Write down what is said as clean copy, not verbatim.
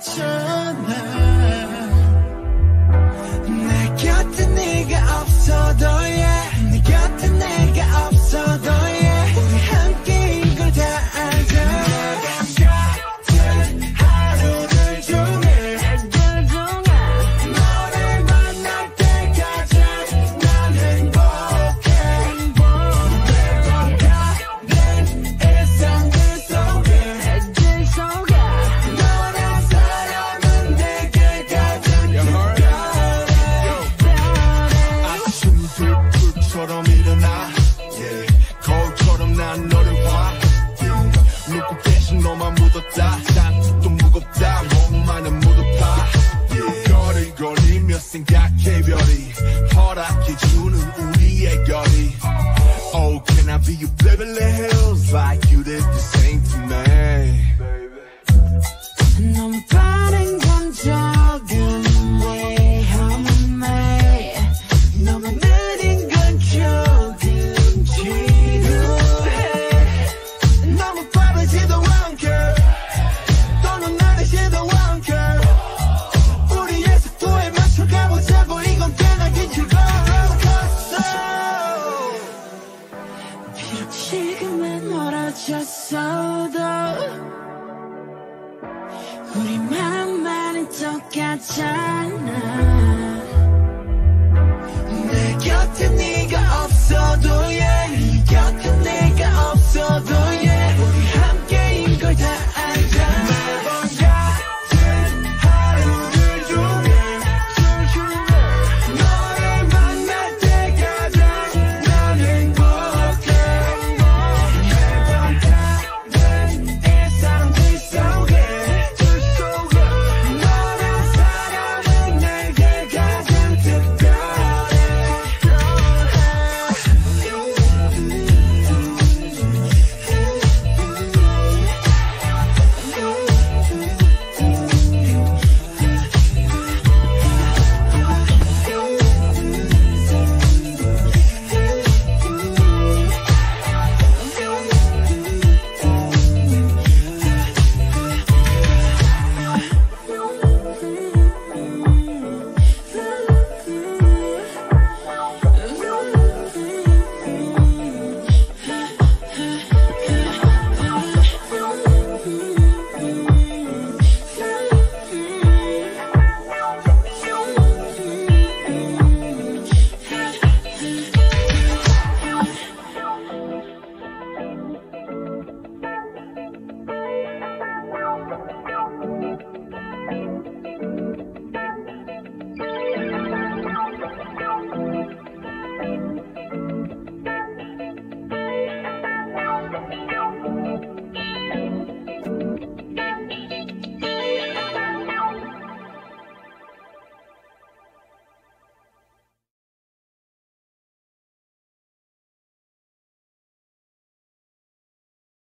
있잖아. 내 곁에 네가 없어도 yeah. 네 곁에 내가 없어도 yeah. 우리 함께 이걸 다 알자. 처럼 일어나 yeah. 거울처럼 난 너를 봐 yeah. 눈곱 대신 너만 묻었다 잔뜩도 무겁다 몸만은 묻어파 yeah. 거리거리며 생각해 별이 허락해주는 우리의 거리 Oh can I be your Beverly Hills like you did the same to me